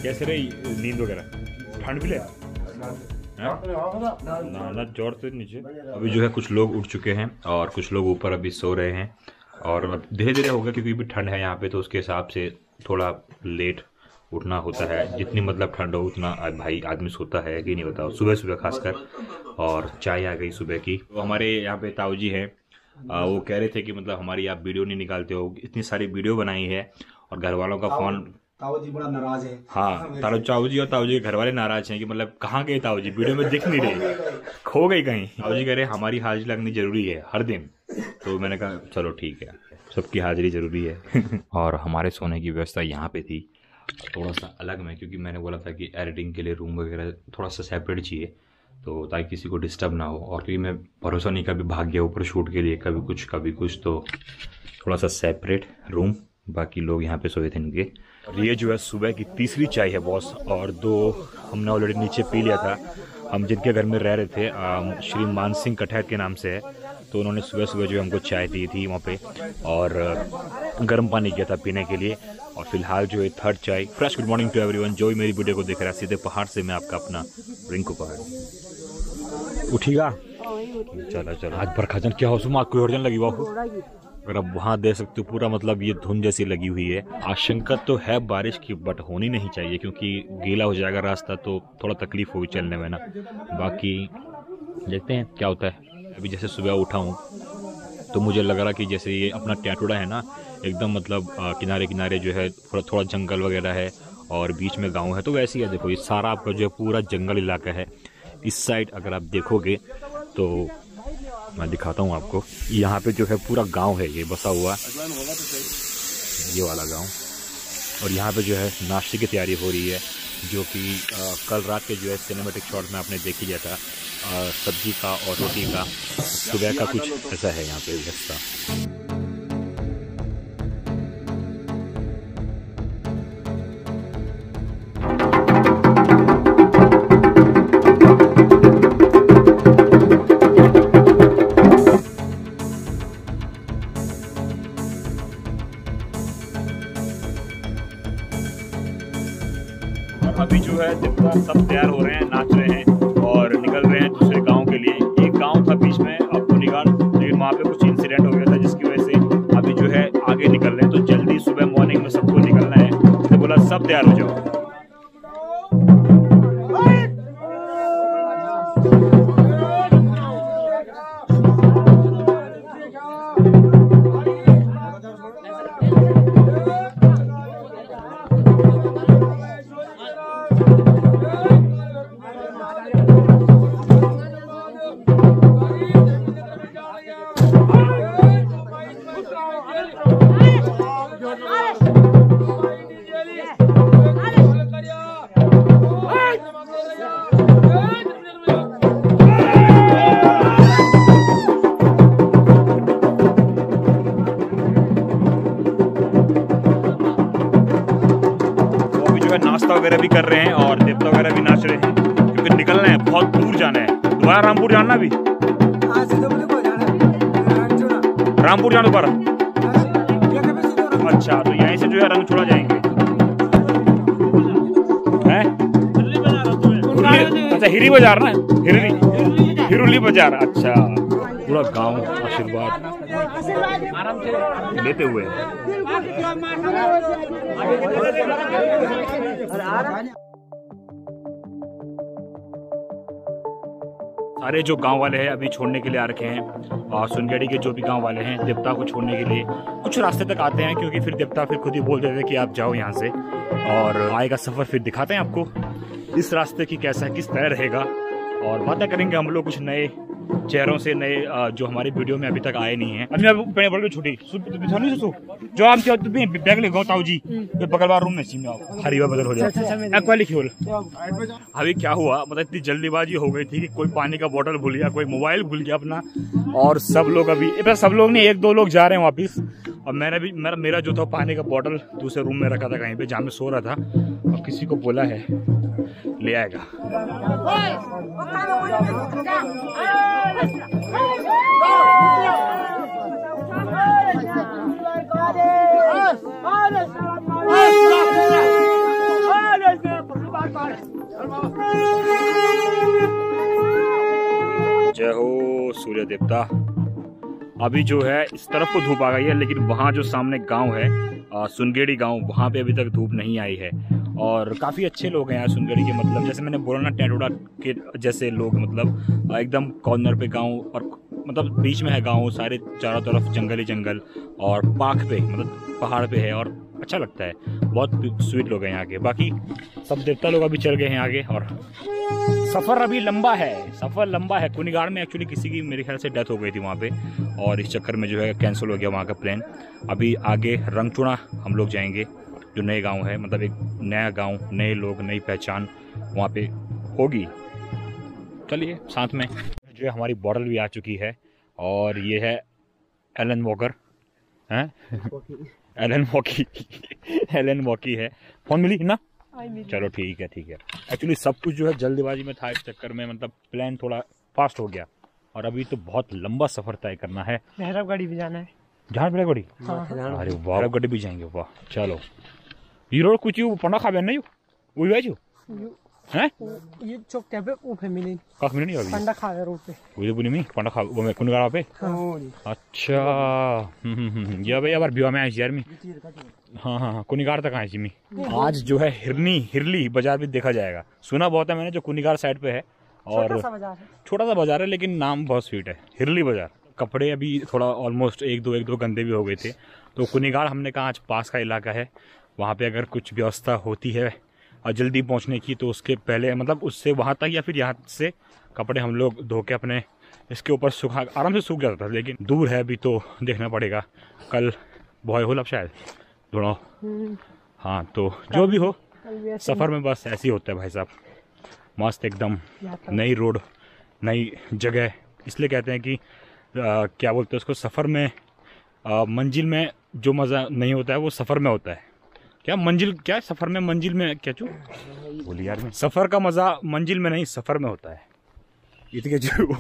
कैसे रही नींद वगैरह? ठंड भी ले ना जोर से नीचे। अभी जो है कुछ लोग उठ चुके हैं और कुछ लोग ऊपर अभी सो रहे हैं और धीरे धीरे होगा क्योंकि अभी ठंड है यहाँ पे, तो उसके हिसाब से थोड़ा लेट उठना होता है। जितनी मतलब ठंड हो उतना भाई आदमी सोता है कि नहीं बताओ, सुबह सुबह खासकर। और चाय आ गई सुबह की। तो हमारे यहाँ पे ताऊ जी हैं, वो कह रहे थे कि मतलब हमारी आप वीडियो नहीं निकालते हो, इतनी सारी वीडियो बनाई है और घर वालों का फोन। ताऊ जी बड़ा नाराज है। हाँ, ताऊ जी और ताऊ जी के घर वाले नाराज हैं कि मतलब कहाँ गए ताऊ जी, वीडियो में दिख नहीं रहे, खो गई कहीं। ताऊ जी कह रहे हमारी हाजिरी लगनी जरूरी है हर दिन। तो मैंने कहा चलो ठीक है, सबकी हाजिरी जरूरी है। और हमारे सोने की व्यवस्था यहाँ पे थी थोड़ा सा अलग में, क्योंकि मैंने बोला था कि एडिटिंग के लिए रूम वगैरह थोड़ा सा सेपरेट चाहिए, तो ताकि किसी को डिस्टर्ब ना हो। और क्योंकि मैं भरोसा नहीं कभी भाग गया ऊपर शूट के लिए, कभी कुछ, तो थोड़ा सा सेपरेट रूम। बाकी लोग यहाँ पे सोए थे इनके। और ये जो है सुबह की तीसरी चाय है बॉस, और 2 हमने ऑलरेडी नीचे पी लिया था। हम जिनके घर में रह रहे थे श्री मान सिंह कठैत के नाम से है, तो उन्होंने सुबह सुबह जो हमको चाय दी थी वहाँ पे, और गर्म पानी किया था पीने के लिए। और फिलहाल जो है थर्ड चाय fresh. Good morning to everyone जो मेरी वीडियो को देख रहा है। सीधे पहाड़ से मैं आपका अपना रिंकू पहाड़। उठीगा चलो आज बरखाजन क्या हो सुमा कोई और जन लगी बाबू। अगर आप वहाँ दे सकते हो पूरा मतलब ये धुंध जैसी लगी हुई है। आशंका तो है बारिश की, बट होनी नहीं चाहिए क्योंकि गीला हो जाएगा रास्ता, तो थोड़ा तकलीफ होगी चलने में ना। बाकी देखते हैं क्या होता है। अभी जैसे सुबह उठा हूँ तो मुझे लग रहा कि जैसे ये अपना टैटूड़ा है ना, एकदम मतलब किनारे किनारे जो है थोड़ा जंगल वगैरह है और बीच में गाँव है, तो वैसे ही है। देखो ये सारा आपका जो है पूरा जंगल इलाका है। इस साइड अगर आप देखोगे तो मैं दिखाता हूँ आपको, यहाँ पे जो है पूरा गांव है ये बसा हुआ, ये वाला गांव। और यहाँ पे जो है नाश्ते की तैयारी हो रही है, जो कि कल रात के जो है सिनेमैटिक शॉट में आपने देख लिया था, सब्जी का और रोटी का। सुबह का कुछ ऐसा है यहाँ पे व्यवस्था। अभी जो है जितना सब तैयार हो रहे हैं, नाच रहे हैं और निकल रहे हैं दूसरे गांव के लिए। एक गांव था बीच में आपको निकाल, लेकिन वहाँ पे कुछ इंसिडेंट हो गया था जिसकी वजह से अभी जो है आगे निकल रहे हैं। तो जल्दी सुबह मॉर्निंग में सबको निकलना है, तो बोला सब तैयार हो जाओ। नाश्ता वगैरह भी कर रहे हैं और देवता वगैरह भी नाच रहे हैं, क्योंकि निकलना है, बहुत दूर जाना है। दोबारा रामपुर जाना भी, रामपुर जाना दोबारा। अच्छा, तो यहीं से जो है रंग छोड़ा जाएंगे हैं? अच्छा हिरी बाजार ना, हिरुली बाजार। अच्छा, पूरा गांव आशीर्वाद लेते हुए। सारे जो गांव वाले हैं अभी छोड़ने के लिए आ रखे हैं, और सुनगेड़ी के जो भी गांव वाले हैं देवता को छोड़ने के लिए कुछ रास्ते तक आते हैं, क्योंकि फिर देवता फिर खुद ही बोल देते हैं कि आप जाओ यहाँ से, और आगे का सफर फिर दिखाते हैं आपको इस रास्ते की कैसा है, किस तरह रहेगा। और बातें करेंगे हम लोग कुछ नए चेहरों से, नए जो हमारी वीडियो में अभी तक आए नहीं है। अभी छुट्टी जो हम बैग ले गो ताऊ जी बगलवार रूम में हरीवा बदल हो जाए। अभी क्या हुआ, मतलब इतनी जल्दीबाजी हो गई थी कि कोई पानी का बोतल भूल गया, कोई मोबाइल भूल गया अपना, और सब लोग अभी सब लोग नहीं 1-2 लोग जा रहे हैं वापिस। और मैंने भी मेरा जो था पानी का बोतल दूसरे रूम में रखा था कहीं पे जहाँ में सो रहा था, और किसी को बोला है ले आएगा। जय हो सूर्य देवता। अभी जो है इस तरफ को धूप आ गई है, लेकिन वहाँ जो सामने गांव है सुनगेड़ी गांव, वहाँ पे अभी तक धूप नहीं आई है। और काफ़ी अच्छे लोग हैं यार सुनगेड़ी के, मतलब जैसे मैंने बोला ना, टेटोड़ा के जैसे लोग, मतलब एकदम कॉर्नर पे गांव, और मतलब बीच में है गांव, सारे चारों तरफ जंगल ही जंगल, और पाख पे मतलब पहाड़ पे है, और अच्छा लगता है। बहुत स्वीट लोग हैं यहाँ के। बाकी सब देवता लोग अभी चल गए हैं आगे, और सफ़र अभी लंबा है, सफ़र लंबा है। कुनिगाड़ में एक्चुअली किसी की मेरे ख्याल से डेथ हो गई थी वहाँ पे, और इस चक्कर में जो है कैंसिल हो गया वहाँ का प्लान। अभी आगे रंगचूड़ा हम लोग जाएंगे, जो नए गांव है, मतलब एक नया गांव, नए लोग, नई पहचान वहाँ पे होगी। चलिए साथ में जो है हमारी बॉटल भी आ चुकी है, और ये है एलन वॉकर हैं, एलन वॉकी एलन वॉकी है। फ़ोन मिली ना? चलो ठीक है ठीक है। एक्चुअली सब कुछ जो है जल्दबाजी में था, इस चक्कर में मतलब प्लान थोड़ा फास्ट हो गया, और अभी तो बहुत लंबा सफर तय करना है। भैरवगढ़ी भी जाना है। जहाँ भैरवगढ़ी? अरे वाह, भैरवगढ़ी भी जाएंगे। वाह चलो। ये रोड कुछ पंडा खा नहीं वही है जो हैं ये चौक क्या पे वो फैमिली काख मिनट नहीं अभी पंडा खा रोड पे वही बोली मी पंडा खा वो मैं कुनगाड़ा पे। अच्छा ये भाई यार बिवा में आई यार मी। हाँ कुनिगाड़ तक आई जी मी। आज जो है हिरली बाजार भी देखा जाएगा। सुना बहुत है मैंने, जो कुनिगाड़ साइड पे है, और छोटा सा बाजार है लेकिन नाम बहुत स्वीट है, हिरली बाजार। कपड़े अभी थोड़ा ऑलमोस्ट एक दो गंदे भी हो गए थे, तो कुनिगाड़ हमने कहा आज पास का इलाका है, वहाँ पे अगर कुछ व्यवस्था होती है और जल्दी पहुँचने की, तो उसके पहले मतलब उससे वहाँ तक या फिर यहाँ से कपड़े हम लोग धो के अपने इसके ऊपर सुखा, आराम से सूख जाता था, लेकिन दूर है अभी तो देखना पड़ेगा। कल बॉय हो लब शायद थोड़ा। हाँ तो जो भी हो, सफ़र में बस ऐसे ही होता है भाई साहब। मस्त एकदम नई रोड, नई जगह। इसलिए कहते हैं कि क्या बोलते हैं उसको, सफ़र में मंजिल में जो मज़ा नहीं होता है वो सफ़र में होता है। क्या मंजिल, क्या सफ़र में मंजिल में, क्या चू बोली यार मैं, सफ़र का मज़ा मंजिल में नहीं सफ़र में होता है। इतने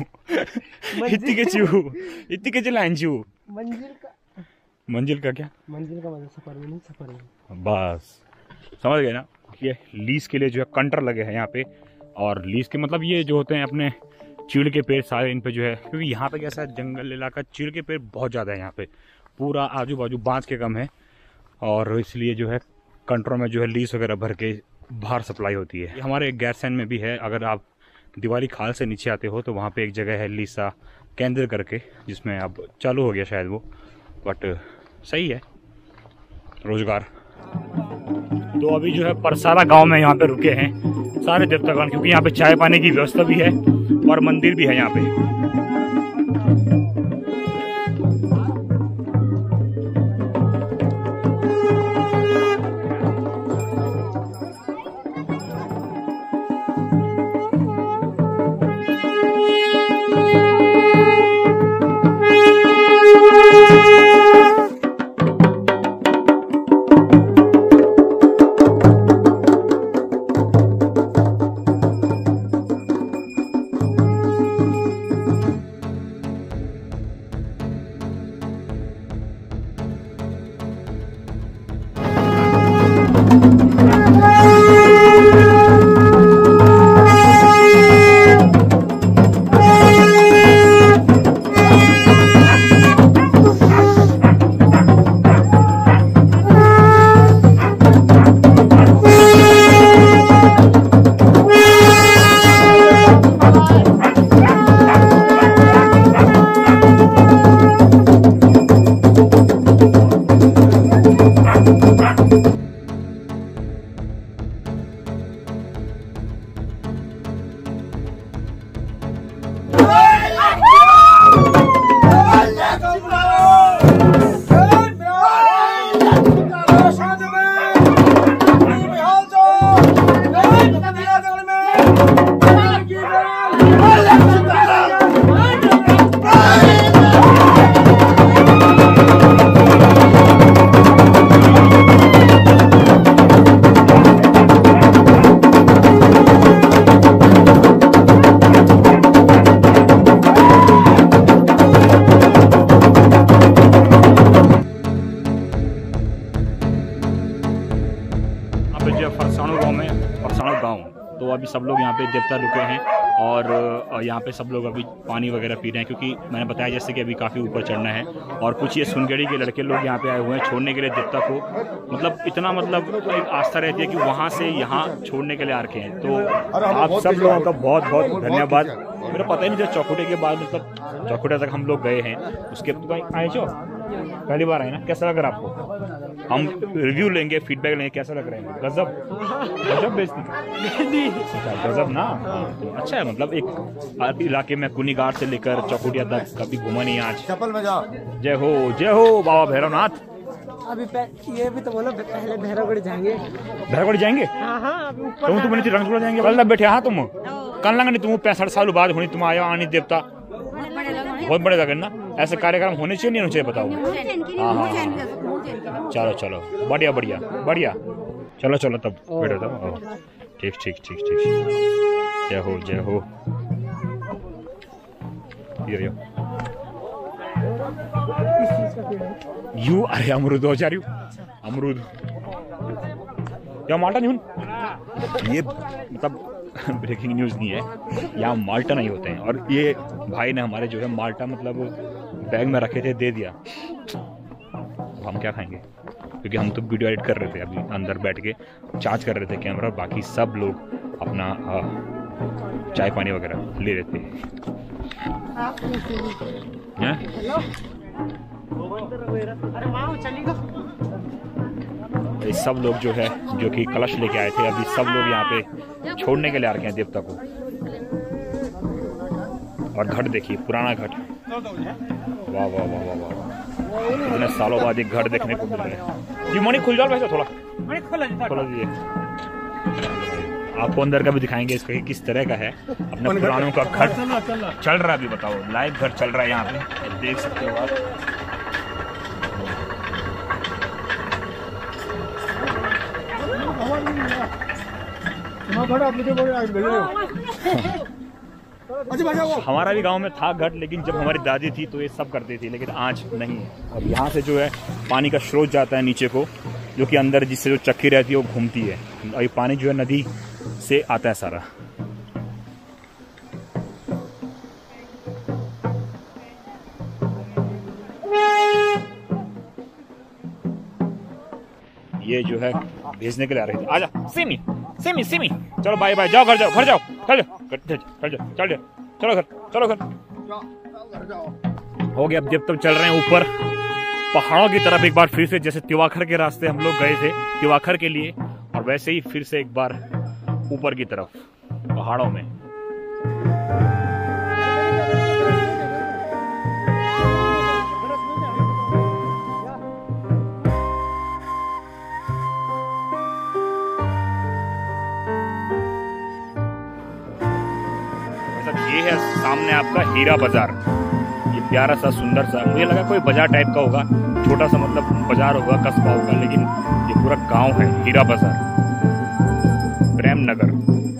के चू मंजिल का क्या, मंजिल का मजा सफर में नहीं, सफर में। बस समझ गए ना। ये लीज के लिए जो है कंटर लगे हैं यहाँ पे, और लीज के मतलब ये जो होते हैं अपने चीड़ के पेड़ सारे इन पे जो है, क्योंकि यहाँ पे कैसा जंगल इलाका, चीड़ के पेड़ बहुत ज़्यादा है यहाँ पे, पूरा आजू बाजू बाँस के कम है, और इसलिए जो है कंट्रोल में जो है लीज वगैरह भर के बाहर सप्लाई होती है। हमारे गैरसैन में भी है, अगर आप दिवाली खाल से नीचे आते हो तो वहाँ पे एक जगह है लीसा केंद्र करके, जिसमें अब चालू हो गया शायद वो, बट सही है रोजगार। तो अभी जो है परसाला गांव में यहाँ पे रुके हैं सारे देवतागण, क्योंकि यहाँ पे चाय पानी की व्यवस्था भी है और मंदिर भी है यहाँ पे। तो अभी सब लोग यहाँ पे देवता रुके हैं और यहाँ पे सब लोग अभी पानी वगैरह पी रहे हैं, क्योंकि मैंने बताया जैसे कि अभी काफ़ी ऊपर चढ़ना है। और कुछ ये सुनगढ़ी के लड़के लोग यहाँ पे आए हुए हैं छोड़ने के लिए देवता को, मतलब इतना मतलब एक आस्था रहती है कि वहाँ से यहाँ छोड़ने के लिए आ रखे हैं। तो आप सब लोगों का बहुत बहुत धन्यवाद। मेरा पता ही नहीं था चौखुटे के बाद, मतलब चौखुटे तक हम लोग गए हैं, उसके आए जो पहली बार आए ना, कैसा लग रहा है आपको? हम रिव्यू लेंगे, फीडबैक लेंगे, कैसा लग रहा है? गजब बेइज्जती, गजब ना। अच्छा है, मतलब एक इलाके में कुनीगार से लेकर चौखुटिया तक कभी घूमा नहीं आज। चप्पल में जाओ। जय हो बाबा भैरवनाथ। अभी ये भी तो बोलो, पहले भैरवगढ़ जाएंगे। भैरवगढ़ जाएंगे? हाँ, तुम नहीं रंगपुरा जाएंगे? कल बैठे हाँ तुम कल लगा नहीं, तुम 65 साल बाद होनी, तुम आयो आनी देवता बहुत बड़े लगन ना। ऐसे कार्यक्रम होने चाहिए नहीं होने चाहिए बताओ? हाँ चलो चलो बढ़िया बढ़िया बढ़िया, चलो चलो तब बैठो तब। ठीक ठीक ठीक ठीक, जय हो जय हो। यू अरे अमरूद हो जा रही हूँ, अमरूद या माल्टा नहीं हूँ। ये मतलब ब्रेकिंग न्यूज़ नहीं है, यहाँ माल्टा नहीं होते हैं। और ये भाई ने हमारे जो है माल्टा मतलब बैग में रखे थे, दे दिया। हम क्या खाएंगे, क्योंकि हम तो वीडियो एडिट कर रहे थे, अभी अंदर बैठ के चार्ज कर रहे थे कैमरा। बाकी सब लोग अपना चाय पानी वगैरह ले रहे थे। ये सब लोग जो है जो कि कलश लेके आए थे, अभी सब लोग यहाँ पे छोड़ने के लिए आ रखे हैं देवता को। और घट देखिए, पुराना घट, वाह वाह वाह वाह वाह, इतने सालों बाद एक घट देखने को मिल रहा है। जी मणि खुल जाओ वैसे, थोड़ा खोला दीजिए। आपको अंदर का भी दिखाएंगे इसका कि किस तरह का है। अपने पुरानों का घट चल रहा है अभी, बताओ लाइव घर चल रहा है यहाँ पे, देख सकते हो आप। हमारा भी गांव में था घट, लेकिन जब हमारी दादी थी तो ये सब करती थी, लेकिन आज नहीं है। अब यहाँ से जो है पानी का स्रोत जाता है नीचे को, जो कि अंदर जिससे जो चक्की रहती है वो घूमती है। और ये पानी जो है नदी से आता है सारा। ये जो है भेजने के लिए आ रही थी। आजा सिमी सिमी सिमी, चलो बाय बाय, जाओ घर जाओ, घर जाओ, चल जाओ, चलो घर, चलो घर। हो गया। अब जब तक चल रहे हैं ऊपर पहाड़ों की तरफ एक बार फिर से, जैसे तिवाखर के रास्ते हम लोग गए थे तिवाखर के लिए, और वैसे ही फिर से एक बार ऊपर की तरफ पहाड़ों में। ये है सामने आपका हीरा बाजार। ये प्यारा सा सुंदर सा, मुझे लगा कोई बाजार टाइप का होगा, छोटा सा मतलब बाजार होगा, कस्बा होगा, लेकिन ये पूरा गांव है। हीरा बाजार, प्रेम नगर।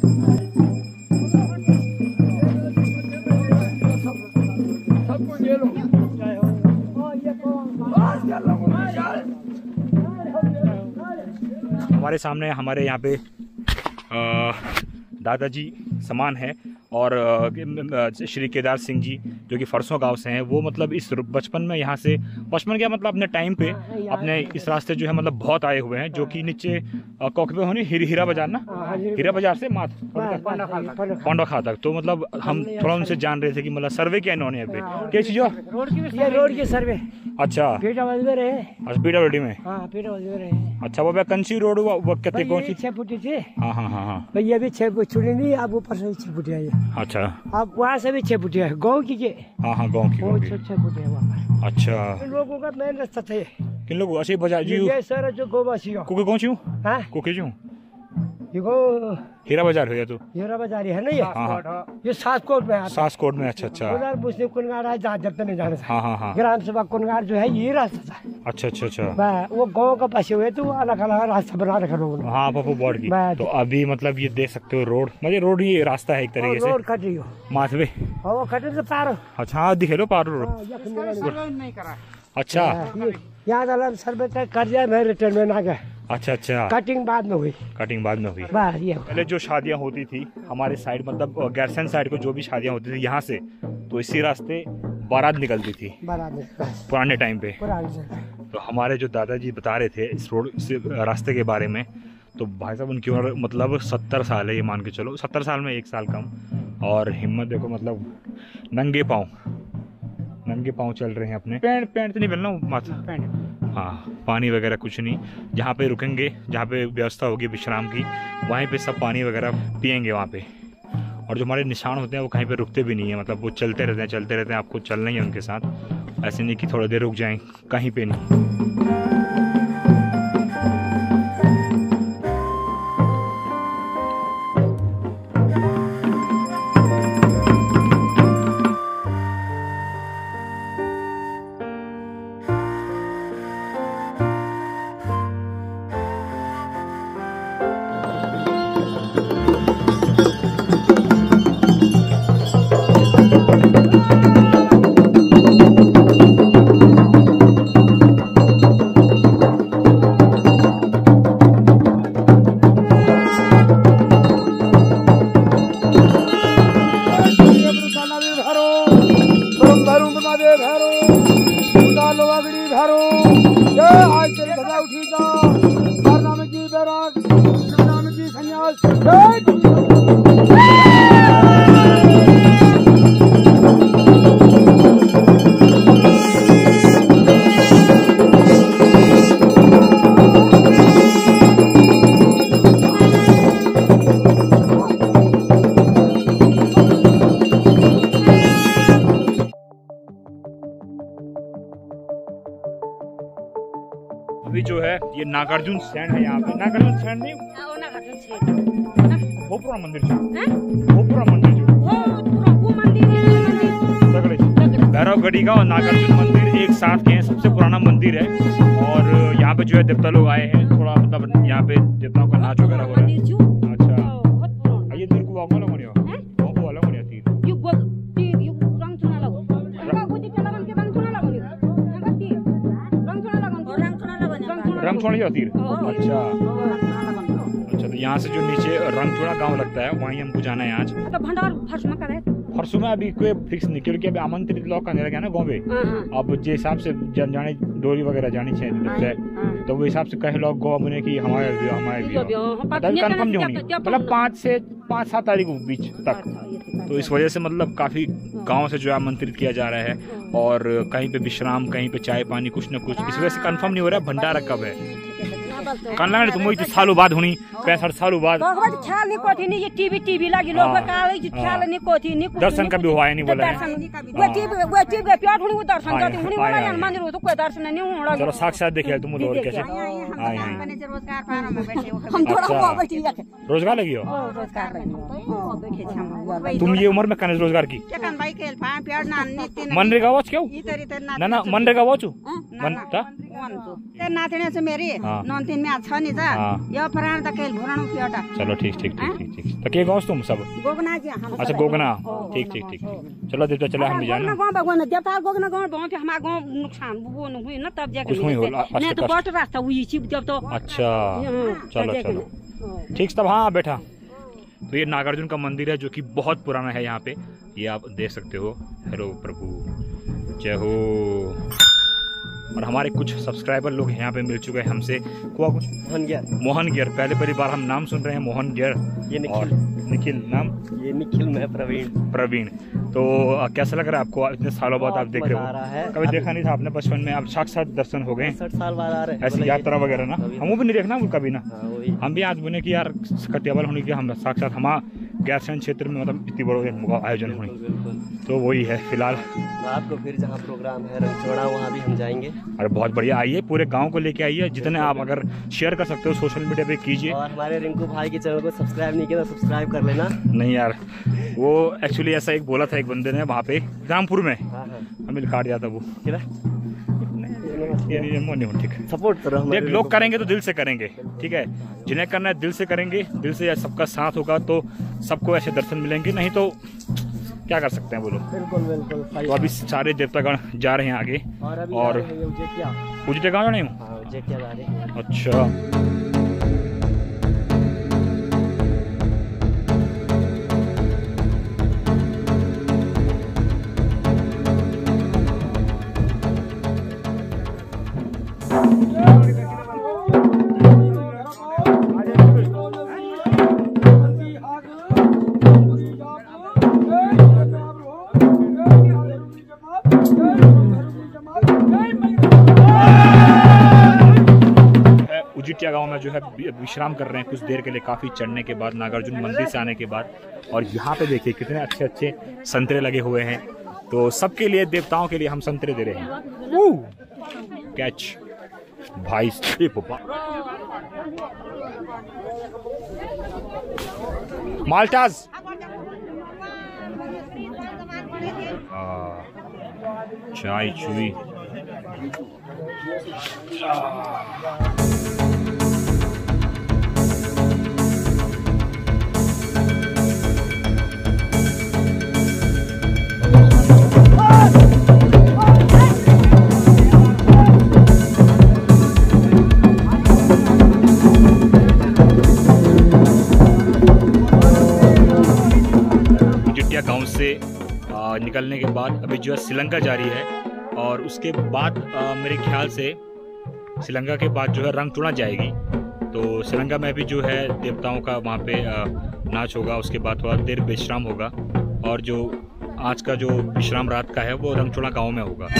हमारे सामने हमारे यहाँ पे दादाजी समान है, और श्री केदार सिंह जी जो कि फरसों गांव से हैं, वो मतलब इस बचपन में यहाँ से, बचपन क्या मतलब अपने टाइम पे अपने इस रास्ते जो है मतलब बहुत आए हुए हैं, जो कि नीचे कोकबे होनी हीरा बाजार ना, हीरा बाजार से माथ पांडा खा तक। तो मतलब हम थोड़ा उनसे जान रहे थे कि मतलब सर्वे किया इन्होंने अभी क्या चीज रोड की सर्वे। अच्छा पीडब्ल्यूडी में। अच्छा वो कंची रोड कहते कौन सी? 6 फुट थी। हाँ हाँ हाँ हाँ भैया भी 6 फुट छुड़ी नहीं, अब ऊपर से 6 फुट है। अच्छा अब वहाँ से भी 6 फुट है, गाँव की। हाँ हाँ गाँव की 6 फुट है वहाँ। अच्छा लोगों का मेन रास्ता था। किन लोगों अच्छे बजा जी सर जो गोवासी हो कुके कौन सी हूँ? हाँ कुके जी हूँ, देखो हीरा बाजार हो या तो हीरा बाजार है ना ये। हाँ ये सासकोट में आता है। सासकोट में। अच्छा अच्छा उधर मुस्लिम कुनगार है, जहाँ जब तक नहीं जाना था। हाँ हाँ हाँ ग्राम सभा कुनगार जो है ये रास्ता था। अच्छा अच्छा अच्छा। वो गाँव का बसे हुए तो अलग अलग रास्ता बना रखा लोगों ने। हाँ पप्पू बोर्ड की। तो अभी मतलब ये देख सकते हो रोड, मतलब रोड ही रास्ता है एक तरीके से। रोड कट रही हो माथवे, वो कटे तो पार। अच्छा दिखे लो पार रोड। अच्छा याद अलग सर्वे कर जाए, मैं रिटर्न में ना गए। अच्छा अच्छा, कटिंग बाद में हुई। कटिंग बाद में हुई। बस ये पहले जो शादियां होती थी हमारे साइड, मतलब गैरसैंण साइड को जो भी शादियां होती थी यहाँ से, तो इसी रास्ते बारात निकलती थी पुराने टाइम पे। तो हमारे जो दादाजी बता रहे थे इस रोड से रास्ते के बारे में, तो भाई साहब उनकी उम्र मतलब 70 साल है, ये मान के चलो 70 साल में 1 साल कम। और हिम्मत देखो, मतलब नंगे पाँव चल रहे हैं अपने। पैंट तो नहीं मिलना माथा, हाँ पानी वगैरह कुछ नहीं। जहाँ पे रुकेंगे, जहाँ पे व्यवस्था होगी विश्राम की, वहीं पे सब पानी वगैरह पियेंगे वहाँ पे। और जो हमारे निशान होते हैं वो कहीं पे रुकते भी नहीं है, मतलब वो चलते रहते हैं। आपको चलना ही है उनके साथ, ऐसे नहीं कि थोड़ी देर रुक जाएं, कहीं पे नहीं। अभी जो है ये नागार्जुन सैंड है, यहाँ पे नागार्जुन सैंड नहीं, वो पूरा मंदिर जो, वो पूरा मंदिर जो भैरवगढ़ी का और नागार्जुन मंदिर एक साथ के हैं, सबसे पुराना मंदिर है। और यहाँ पे जो है देवता लोग आए हैं, थोड़ा मतलब यहाँ पे देवताओं का नाच वगैरह हो रहा है। अच्छा, ये तीर को वाला होने हो, वो वाला होने तीर रंग छोड़ा तीर। अच्छा, तो यहाँ से जो नीचे रंगचूड़ा गांव लगता है वहीं हमको जाना है आज। फरसों में अभी कोई फिक्स नहीं, क्योंकि अभी आमंत्रित लोग करने लगे ना गाँव में। अब जिस हिसाब से जाने डोरी वगैरह जानी चाहिए, तो वो हिसाब से कहे लोग गाँव बने की हमारे कंफर्म नहीं होनी, मतलब 5 से 5-7 तारीख के बीच तक। तो इस वजह से मतलब काफी गांव से जो है आमंत्रित किया जा रहा है, और कहीं पे विश्राम, कहीं पे चाय पानी, कुछ न कुछ। इस वजह से कंफर्म नहीं हो रहा है भंडारा कब है। कान लगा तुम तो सालों बाद होनी, 65 सालों बाद ख्याल नहीं कोठी नहीं, ये टीवी लगी लोग का ख्याल नहीं कोठी नहीं, दर्शन कभी हुआ है नहीं बोला है। वो टीवी पे प्याट हुनी, वो दर्शन करती हुनी बोला यार, मंदिर हो तो कोई दर्शन नहीं होड़ा। चलो साक्षात देखे तुम लोग कैसे हम थोड़ा वो बैठी है, रोजगार लगी हो, रोजगार बैठे हम। तुम ये उम्र में कने रोजगार की चकन भाई खेल पाए प्याट ना नहीं मनरेगा वॉच क्यों ना मनरेगा वॉच मन ता ते नाथने से मेरी नॉन तीन में अच्छा नहीं था यो प्राण तक खेल भुराणो प्याटा। चलो ठीक तो के गाँव तुम सब गोगना जी हम। अच्छा गोगना, ठीक चलो देवता चला हम भी जाना गाँव भगवान देवता गोगना गाँव पे हमारा गाँव नुकसान वो हुई ना, तब जाके नहीं तो बहुत रास्ता हुई थी जब तो। अच्छा चलो ठीक तब। हाँ बेटा, तो ये नागार्जुन का मंदिर है जो कि बहुत पुराना है। यहाँ पे ये आप देख सकते हो। हेलो प्रभु जय हो। और हमारे कुछ सब्सक्राइबर लोग यहाँ पे मिल चुके हैं हमसे। कुछ मोहन गियर पहले बार हम नाम सुन रहे हैं, मोहन गियर। ये निखिल नाम, ये निखिल मैं प्रवीण। तो कैसा लग रहा है आपको, इतने सालों बाद आप देख रहे हो? कभी देखा नहीं था आपने बचपन में, आप साक्षात दर्शन हो गए 60 साल बाद आ रहे हैं ऐसी यात्रा वगैरह ना। हम भी नहीं देखना कभी ना, हम भी आज बने की यार कटियाबल होने की हम साक्षात हमारा गैरसैंण क्षेत्र में मतलब इतनी बड़ा आयोजन हुई। तो वही है फिलहाल। रात को फिर जहाँ प्रोग्राम है रंगचौड़ा, वहाँ भी हम जाएंगे। अरे बहुत बढ़िया, आइए पूरे गांव को लेके आइए, जितने आप अगर शेयर कर सकते हो सोशल मीडिया पे कीजिए। और हमारे रिंकू भाई के चैनल को सब्सक्राइब नहीं किया तो सब्सक्राइब कर लेना। नहीं यार, वो एक्चुअली ऐसा एक बोला था एक बंदे ने वहाँ पे रामपुर में, हमें काट दिया था वो। ठीक है, सपोर्ट करो। देख लोग करेंगे तो दिल से करेंगे, ठीक है, जिन्हें करना है दिल से करेंगे, दिल से सबका साथ होगा तो सबको ऐसे दर्शन मिलेंगे, नहीं तो क्या कर सकते हैं बोलो। बिल्कुल। तो अभी सारे देवतागण जा रहे हैं आगे। और उजटे गाँव जाने हूँ। अच्छा उजिट्या गांव में जो है विश्राम कर रहे हैं कुछ देर के लिए, काफी चढ़ने के बाद, नागार्जुन मंदिर से आने के बाद। और यहाँ पे देखिए कितने अच्छे अच्छे संतरे लगे हुए हैं। तो सबके लिए, देवताओं के लिए हम संतरे दे रहे हैं। कैच भाई माल्टास। चाय चुई। गांव से निकलने के बाद अभी जो है श्रीलंका जारी है, और उसके बाद मेरे ख्याल से श्रीलंका के बाद जो है रंगचूड़ा जाएगी। तो श्रीलंका में भी जो है देवताओं का वहाँ पे नाच होगा, उसके बाद थोड़ा देर विश्राम होगा, और जो आज का जो विश्राम रात का है वो रंगचूड़ा गांव में होगा।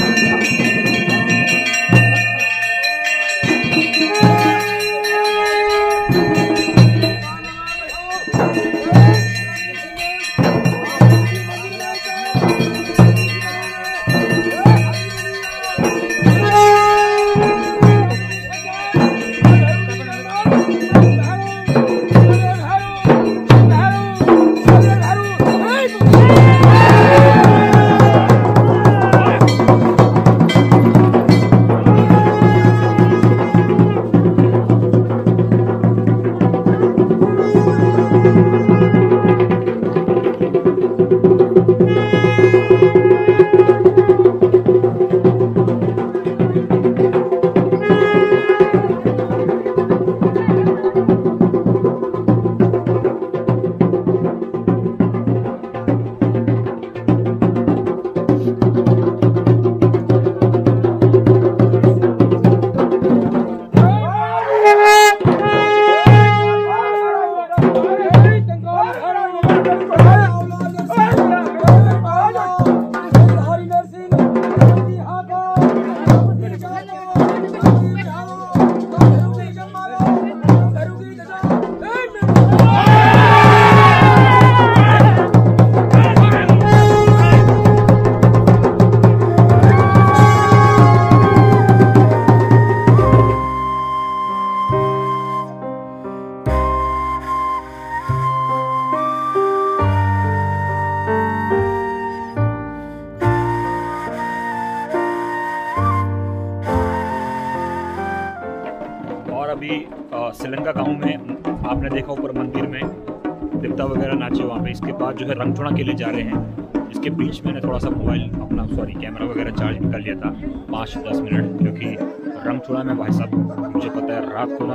श्रीलंका गांव में आपने देखा ऊपर मंदिर में देवता वगैरह नाचे वहाँ पे। इसके बाद जो है रंगचूड़ा के लिए जा रहे हैं। इसके बीच में थोड़ा सा मोबाइल अपना कैमरा वगैरह चार्ज कर लिया था 5-10 मिनट, क्योंकि रंगचूड़ा में भाई साहब मुझे पता है रात को ना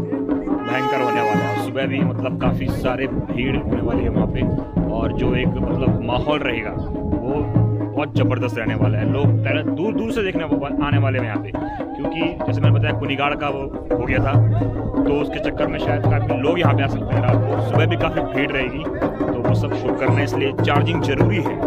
भयंकर होने वाला है। सुबह भी मतलब काफ़ी सारे भीड़ होने वाली है वहाँ पे, और जो एक मतलब माहौल रहेगा वो बहुत ज़बरदस्त रहने वाला है। लोग पहले दूर दूर से देखने आने वाले हैं यहाँ पे, क्योंकि जैसे मैंने बताया कुनिगाड़ का वो हो गया था, तो उसके चक्कर में शायद काफ़ी लोग यहाँ पे आ सकते हैं रात को। सुबह भी काफ़ी भीड़ रहेगी, तो वो सब शो करना, इसलिए चार्जिंग जरूरी है।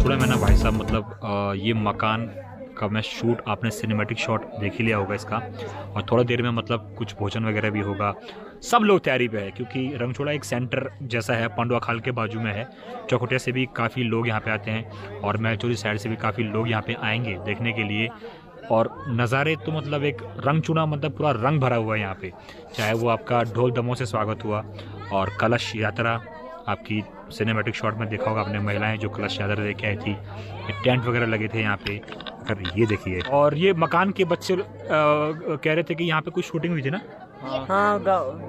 रंगछोड़ा में ना भाई साहब, मतलब ये मकान का मैं शूट, आपने सिनेमैटिक शॉट देख ही लिया होगा इसका, और थोड़ा देर में मतलब कुछ भोजन वगैरह भी होगा। सब लोग तैयारी पे है क्योंकि रंगछोड़ा एक सेंटर जैसा है, पांडुआ खाल के बाजू में है। चौखुटिया से भी काफ़ी लोग यहाँ पे आते हैं और मैलचोरी साइड से भी काफ़ी लोग यहाँ पे आएंगे देखने के लिए। और नज़ारे तो मतलब एक रंगचूड़ा, मतलब पूरा रंग भरा हुआ है यहाँ पे, चाहे वो आपका ढोल दमों से स्वागत हुआ और कलश यात्रा, आपकी सिनेमैटिक शॉट में देखा होगा आपने, महिलाएं जो कलश यात्रा लेके आई थी, टेंट वगैरह लगे थे यहाँ पे। अगर ये देखिए, और ये मकान के बच्चे कह रहे थे कि यहाँ पे कुछ शूटिंग हुई थी ना। हाँ,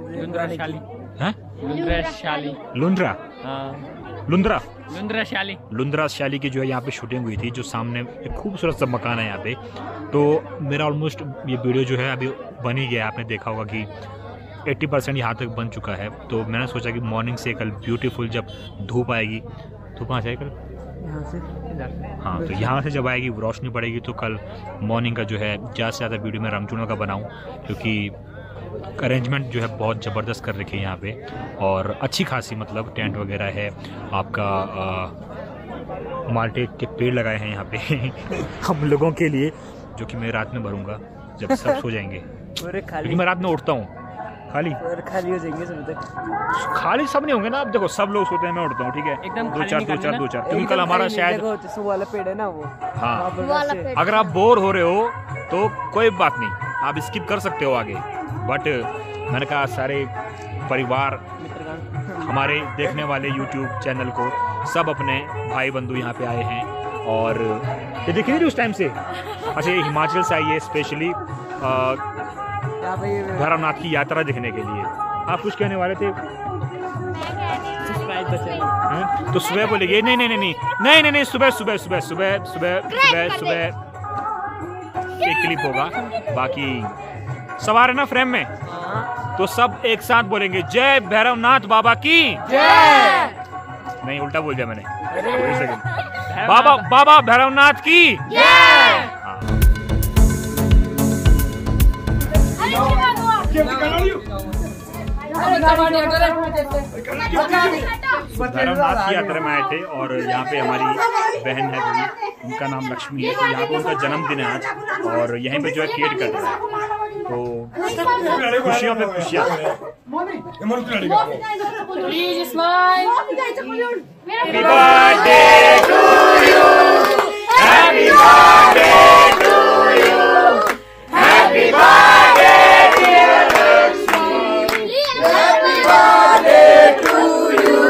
लुंद्रा शाली की जो है यहाँ पे शूटिंग हुई थी, जो सामने एक खूबसूरत सा मकान है यहाँ पे। तो मेरा ऑलमोस्ट ये वीडियो जो है अभी बन ही गया, आपने देखा होगा कि 80% यहाँ तक बन चुका है। तो मैंने सोचा कि मॉर्निंग से कल ब्यूटीफुल जब धूप आएगी, धूप आ जाएगी कल यहाँ से, हाँ, तो यहाँ से जब आएगी रोशनी पड़ेगी तो कल मॉर्निंग का जो है ज़्यादा से ज़्यादा वीडियो में रंगचूड़ा का बनाऊँ, क्योंकि अरेंजमेंट जो है बहुत ज़बरदस्त कर रखी है यहाँ पे और अच्छी खासी मतलब टेंट वगैरह है। आपका माल्टे के पेड़ लगाए हैं यहाँ पे हम लोगों के लिए, जो कि मैं रात में भरूंगा जब सब सो जाएंगे, क्योंकि मैं रात में उठता हूँ। खाली हो जाएंगे सब तक, खाली सब नहीं होंगे ना। अब देखो सब लोग सोते हैं, मैं उठता हूँ, ठीक है, एकदम दो चार, क्योंकि कल हमारा शायद वाला पेड़ है ना वो, हाँ, अगर आप बोर हो रहे हो तो कोई बात नहीं, आप स्किप कर सकते हो आगे। बट मैंने कहा सारे परिवार, हमारे देखने वाले YouTube चैनल को, सब अपने भाई बंधु यहाँ पे आए हैं। और ये देखिए नहीं उस टाइम से, अच्छा ये हिमाचल से आई है स्पेशली भैरवनाथ की यात्रा देखने के लिए। आप कुछ कहने वाले थे? तो सुबह बोलेंगे नहीं, सुबह एक क्लिप होगा, बाकी सवार है ना फ्रेम में, तो सब एक साथ बोलेंगे जय भैरवनाथ बाबा की जय। नहीं, उल्टा बोल दिया मैंने, बाबा भैरवनाथ की जय। भैरवनाथ की यात्रा में आए थे और यहाँ पे हमारी बहन है थोड़ी, उनका नाम लक्ष्मी है, तो यहाँ पे उनका जन्मदिन है आज और यहीं पे जो है केक कट रहा है, तो खुशियों पे खुशियाँ। Happy birthday to you, happy birthday to you, happy birthday dear Lakshmi, happy birthday to you.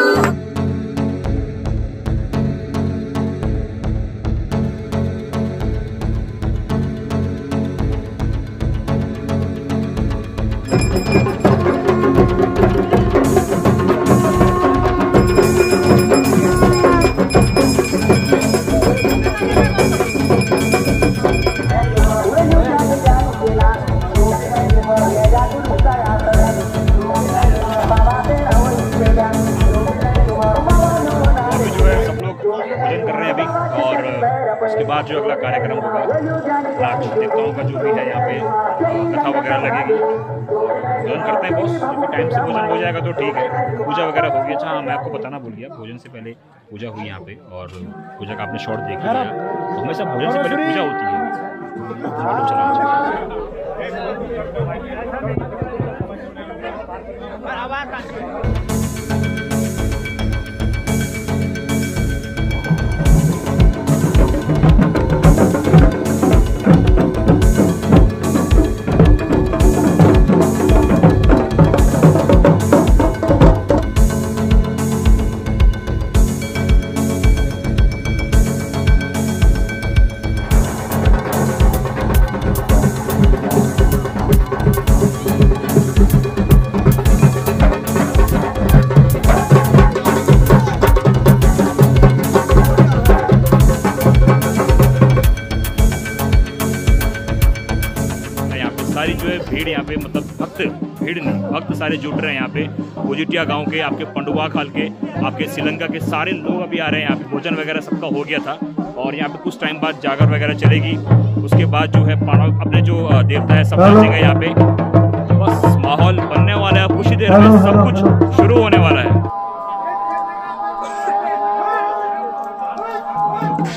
उसके बाद जो अगला कार्यक्रम होगा, लास्ट देवताओं का जो भी है यहाँ पे कथा वगैरह लगेगी और भोजन करते हैं बॉस, क्योंकि टाइम से भोजन हो जाएगा तो ठीक है। पूजा वगैरह होगी। अच्छा हाँ, मैं आपको बताना भूल गया, भोजन से पहले पूजा हुई यहाँ पे और पूजा का आपने शॉट देख लिया, तो हमेशा भोजन से पहले पूजा होती है। सारी जो है भीड़ यहाँ पे, मतलब भीड़ नहीं, भक्त सारे जुट रहे हैं यहाँ पे। भोजिटिया गांव के, आपके पंडुआ खाल के, आपके श्रीलंका के सारे लोग अभी आ रहे हैं यहाँ पे। भोजन वगैरह सबका हो गया था और यहाँ पे कुछ टाइम बाद जागर वगैरह चलेगी। उसके बाद जो है पांडव अपने जो देवता है सब नाचेंगे यहाँ पे। बस माहौल बनने वाला है, कुछ ही देर में सब कुछ शुरू होने वाला है।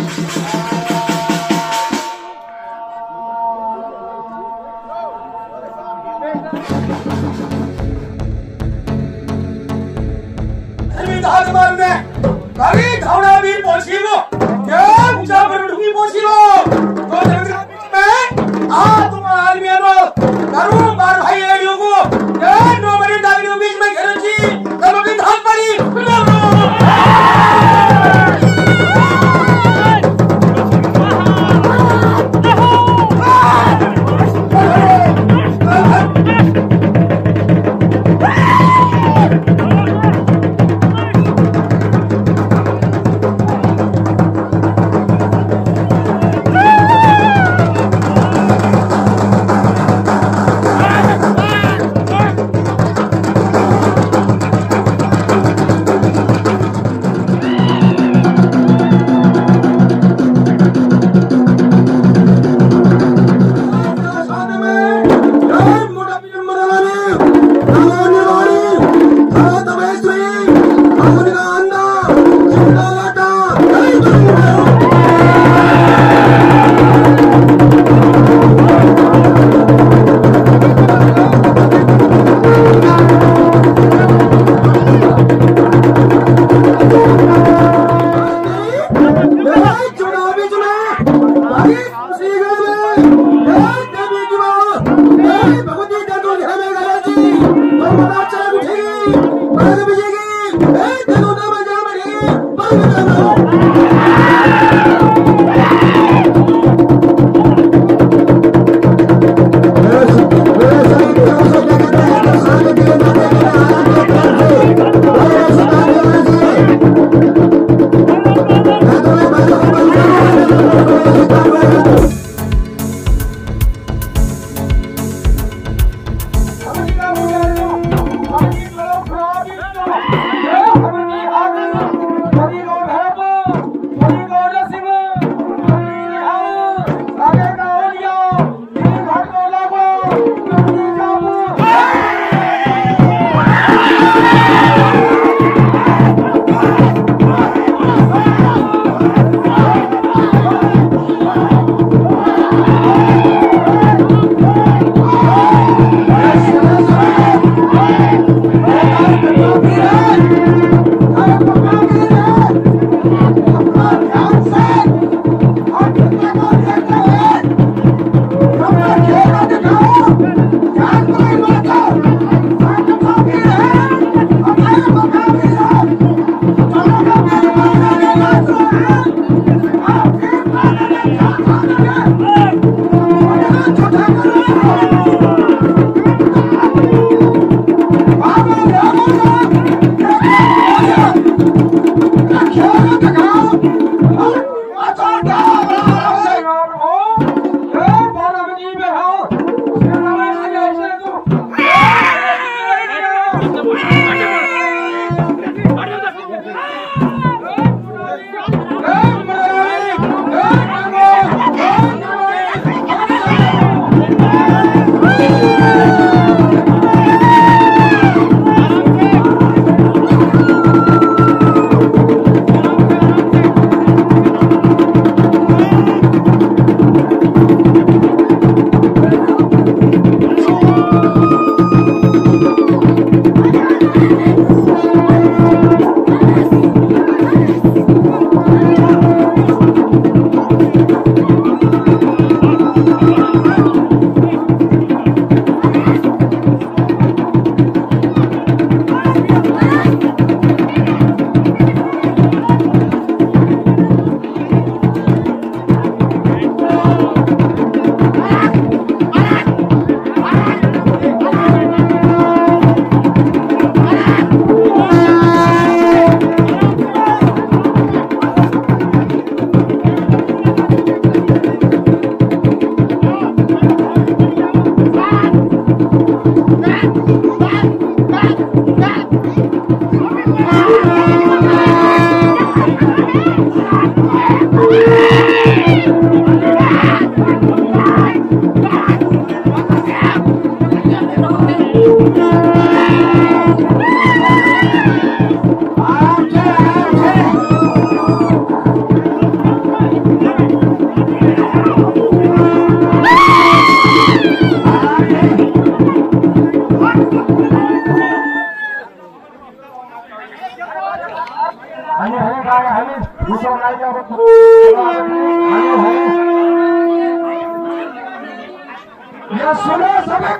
ये सुनो सभी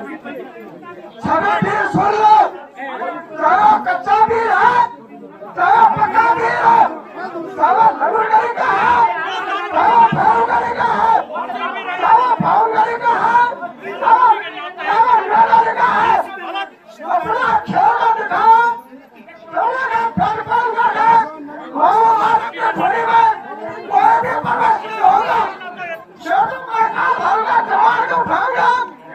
सुन लो, चाहे कच्चा भी है, चाहे पक्का भी है, चाहे लड़ूगरी का है, चाहे भावगरी का है, चाहे भावगरी का है, चाहे नगरी का है, अपना खेल दिखाओ, चलेगा पेड़ करके, वो आपके थोड़ी में कोई भी प्रवेश नहीं होगा, शेर का भावगा जवान को उठाएगा,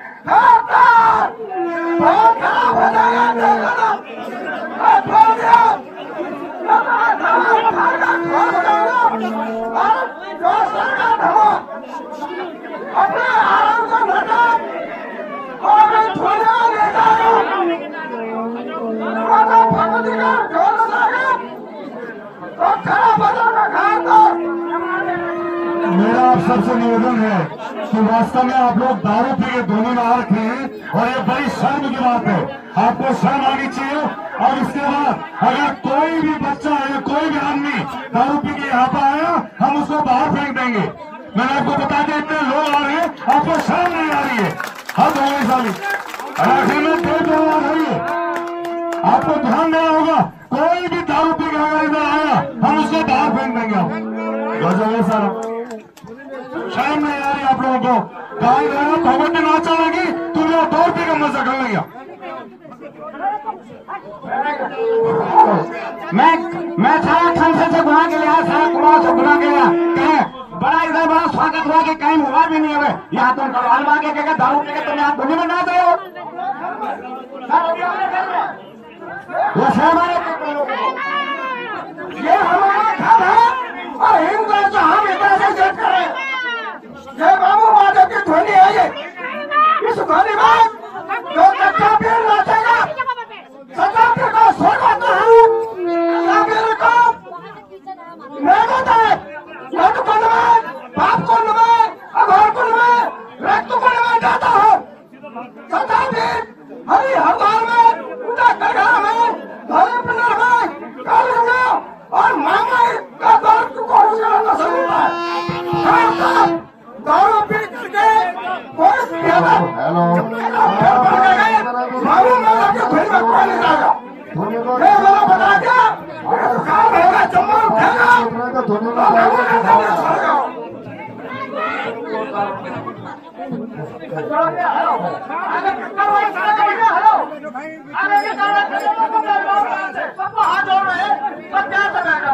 बहुत खराब हो जाएगा, देखना, खोल दिया, अपने आराम से बैठा और थोड़ा ले जाएगा, भगवती का ढोल जाएगा, तो खराब हो जाएगा खाएगा। मेरा आप सबसे निवेदन है कि वास्तव में आप लोग दारू पी के धोने में आ रखे हैं और ये बड़ी शर्म की बात है, आपको शर्म आनी चाहिए। और इसके बाद अगर कोई भी बच्चा या कोई भी आदमी दारू पी के यहाँ पर आया, हम उसको बाहर फेंक देंगे। मैंने आपको बता दिया, इतने लोग आ रहे हैं, आपको शर्म नहीं आ रही है, हद हो गई साली। आखिर में कोई लोग आ रही है, आपको ध्यान देना होगा, कोई भी दारू पी के अगर इधर आया, हम उसको बाहर फेंक देंगे। आप गजब है सारा, शर्म नहीं आ रही आप लोगों को। गाय गाना भगवती नाचा लगी, तुम्हें 2 रुपये का मजा कर लेंगे। मैं सारा खंडर से गुना के लिया, सारा कुमार से गुना के लिया, कहे बड़ा इधर बड़ा स्वागत हुआ कि कहीं हुआ भी नहीं है। यहाँ तुम कलवाल मांगे के दारू पी के तुम यहाँ धुनी में ना दे हो, ये हमारा घर है और हिंदू है, जो हम इधर से सेट करें। ये बाबू माधव की ध्वनि है, ये इस ध्वनि में जो कच्चा पीर नाचेगा, सच्चा पीर को स्वर्ग होता है, कच्चा पीर को नहीं होता है, लट कुंड में, पाप कुंड में, अघोर कुंड में, रक्त कुंड में जाता हो। सच्चा पीर हरि हरद्वार में, उनका कलघरा में, हरि पिंडर में, कालीगंगा और मामाई का दौर को उसका सही है। दारू पी करके कोई मालूम मेरा कि फिर में कोई नहीं जाएगा, ये मेरा बता दिया, काम होगा, जम्मू उठेगा, सबको हाथ जोड़ रहे हैं, सब प्यार से बैठो।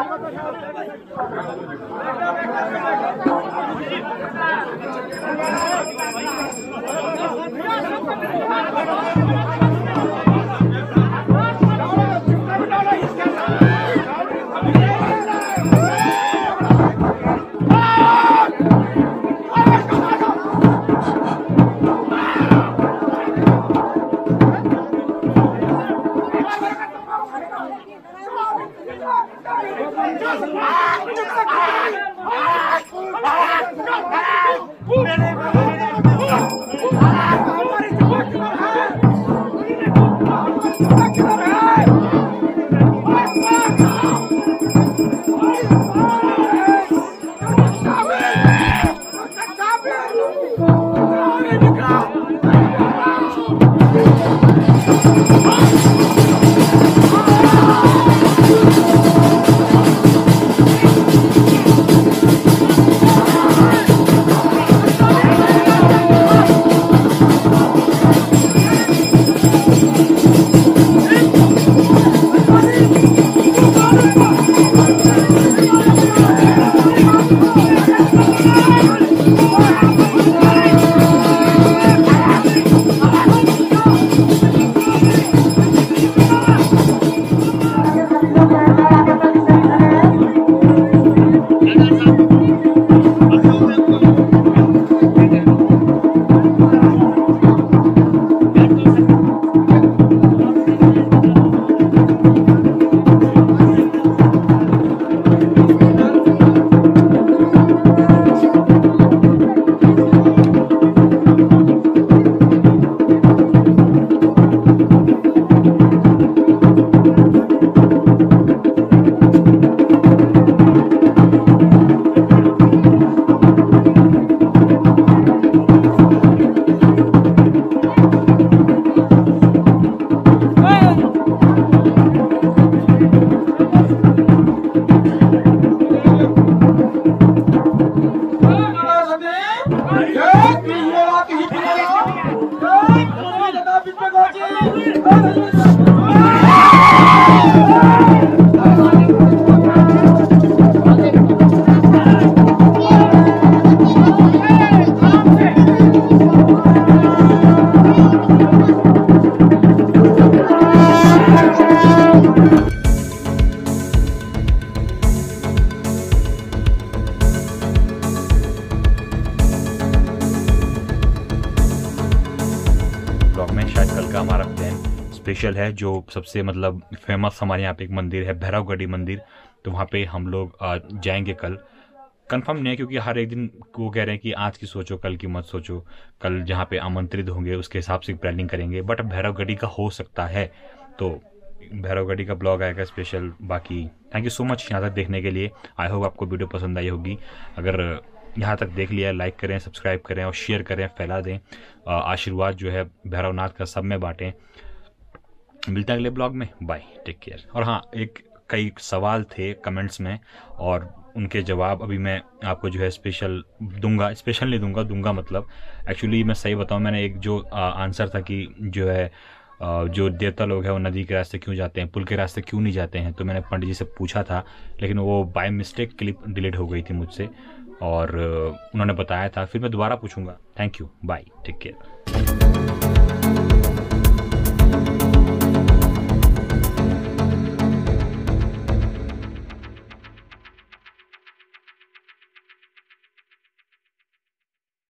स्पेशल है, जो सबसे मतलब फेमस हमारे यहाँ पे एक मंदिर है भैरवगढ़ी मंदिर, तो वहाँ पे हम लोग जाएंगे कल। कंफर्म नहीं है क्योंकि हर एक दिन वो कह रहे हैं कि आज की सोचो कल की मत सोचो, कल जहाँ पे आमंत्रित होंगे उसके हिसाब से प्लानिंग करेंगे, बट भैरवगढ़ी का हो सकता है तो भैरवगढ़ी का ब्लॉग आएगा स्पेशल। बाकी थैंक यू सो मच यहाँ तक देखने के लिए। आई होप आपको वीडियो पसंद आई होगी। अगर यहाँ तक देख लिया, लाइक करें, सब्सक्राइब करें और शेयर करें, फैला दें। आशीर्वाद जो है भैरवनाथ का सब में बांटें। मिलते हैं अगले ब्लॉग में, बाय, टेक केयर। और हाँ, कई सवाल थे कमेंट्स में और उनके जवाब अभी मैं आपको जो है स्पेशल नहीं दूंगा मतलब एक्चुअली मैं सही बताऊं, मैंने एक जो आंसर था कि जो है जो देवता लोग हैं वो नदी के रास्ते क्यों जाते हैं, पुल के रास्ते क्यों नहीं जाते हैं, तो मैंने पंडित जी से पूछा था, लेकिन वो बाय मिस्टेक क्लिप डिलीट हो गई थी मुझसे और उन्होंने बताया था। फिर मैं दोबारा पूछूंगा। Thank you, bye, take care.